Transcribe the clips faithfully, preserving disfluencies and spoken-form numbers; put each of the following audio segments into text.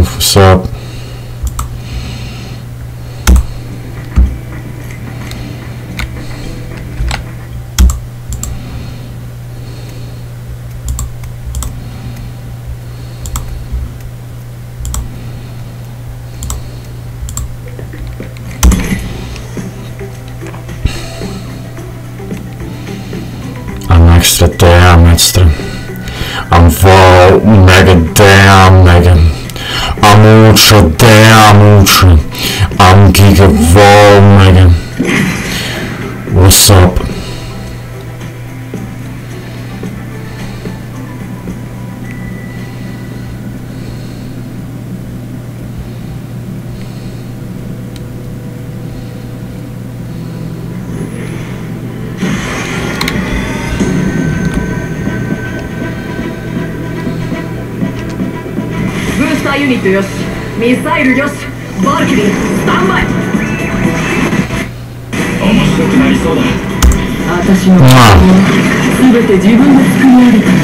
Dave, what's up? Extra damn extra. I'm vol mega damn mega. I'm ultra damn ultra. I'm giga vol mega. What's up? ユニットよし、ミサイルよし、バルキリースタンバイ。面白くなりそうだ。私のすべて自分で作り上げた。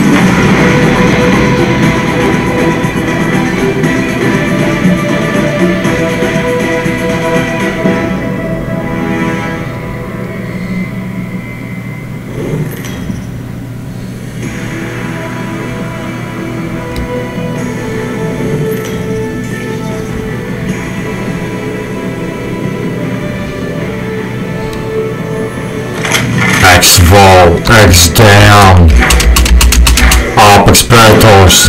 X Vol, X down, Apex Predators,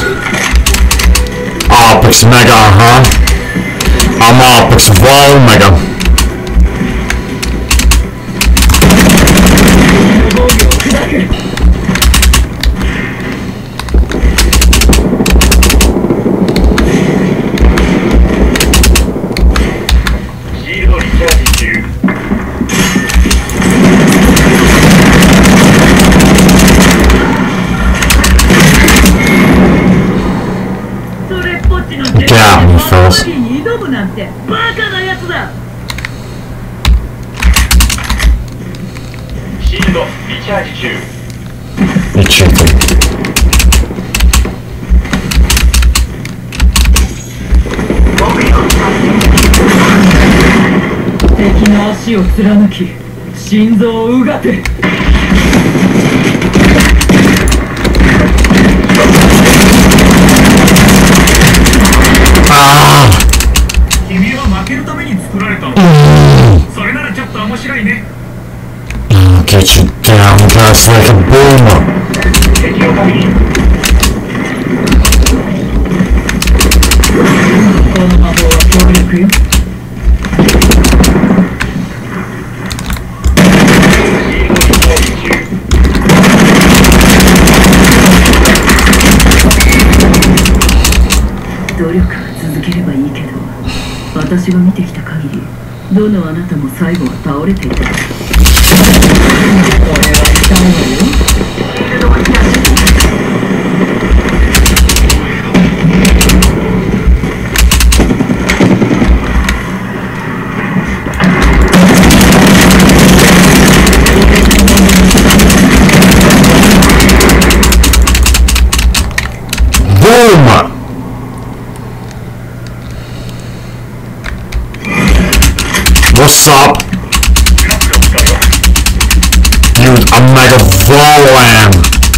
Apex Mega, huh? I'm Apex Vol Mega. Get out, you fellas. You chicken. 敵の足を貫き、心臓をうがて。君は負けるために作られたの。それならちょっと面白いね。 Get you down, guys, like a boomer. 敵を限り。この魔法は強力よ。努力は続ければいいけど、私が見てきた限り、どのあなたも最後は倒れていた。これは痛いわよ。 Boom! What's up? Dude, I'm Mega Volan.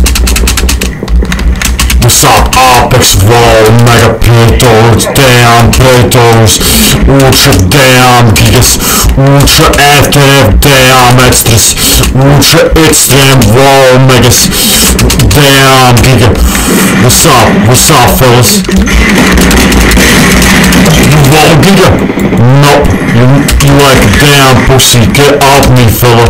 What's up? Apex Vol, Mega Predators, damn Predators, Ultra damn Gigas, Ultra Active damn Extras, Ultra Extreme Vol Megas, damn Giga. What's up? What's up, fellas? You Vol Giga? Nope. You, you like a damn pussy. Get off me, fella.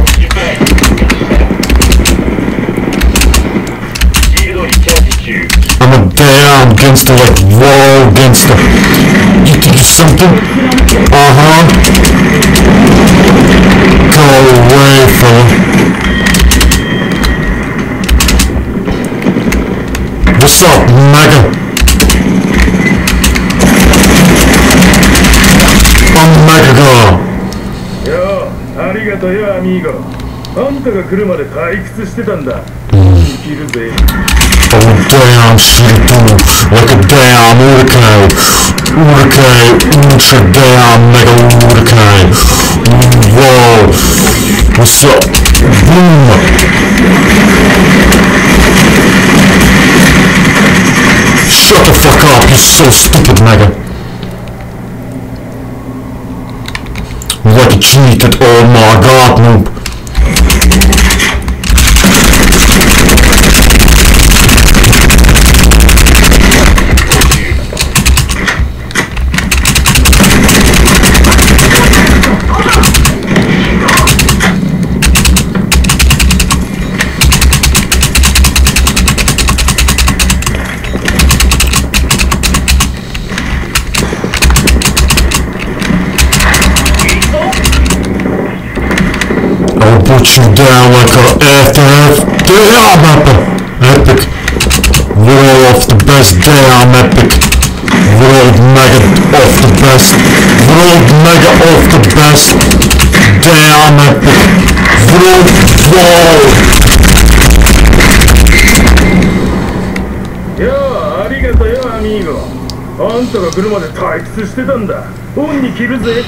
I'm a damn gangster, like raw gangster. You think you're something? Uh-huh. Go away, fella. What's up, Mega? I'm Mega Girl. Yo, ありがとうよ、アミーゴ。あんたが来るまで退屈してたんだ。生きるぜ。 Oh damn, shit, like a damn hurricane. Urukay, ultra down, mega Urukay. Whoa. What's up? Boom. Shut the fuck up, you're so stupid, mega. Like a cheated, oh my god, noob. Put you down like a after damn epic, epic, world of the best, damn epic, world mega of the best, world mega of the best, damn epic, world, wow. いやあ、ありがとよアミーゴ。あんたが来るまで退屈してたんだ。恩に着るぜ。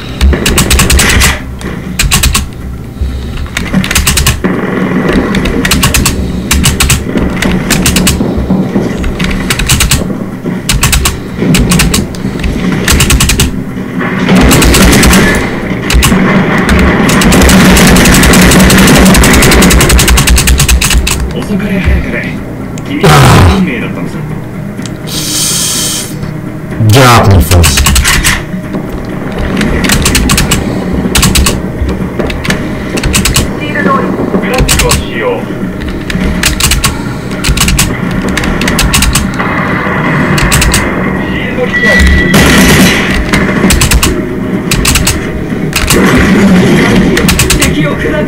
遅かれ早かれ君は運命だったのさ。 Got me first. グラフィックを使用。シールドリチャージ。敵を砕け。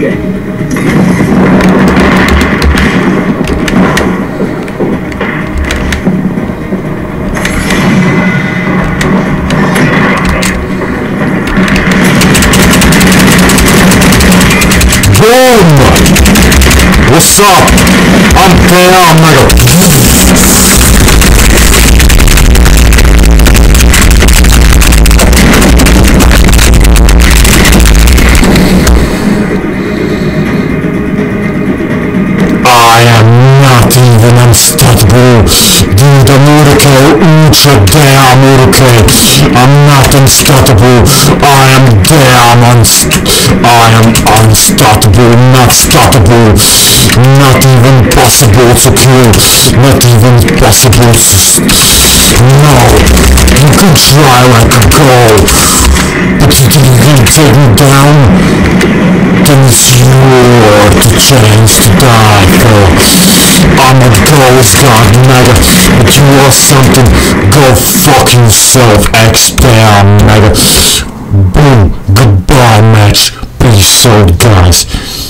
Boom! What's up? I'm down, mega. I am not even unstoppable. Dude, I'm Urukay, ultra damn Urukay. I'm not unstoppable. I am damn unst- I am unstoppable, not stoppable. Not even possible to kill. Not even possible to... No. You can try like a girl, but you didn't even take me down. Then it's your chance to die for. I'm a ghost god mega, but you are something. Go fuck yourself, X down mega. Boom, goodbye match. Peace out guys.